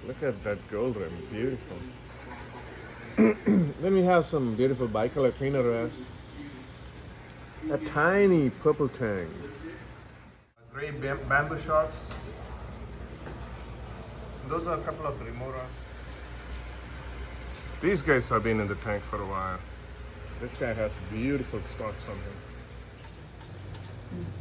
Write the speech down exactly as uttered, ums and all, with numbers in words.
Look at that gold rim, beautiful. Then we have some beautiful bicolor cleaner vests. A tiny purple tang. Gray bam bamboo shorts. Those are a couple of remoras. These guys have been in the tank for a while. This guy has beautiful spots on him.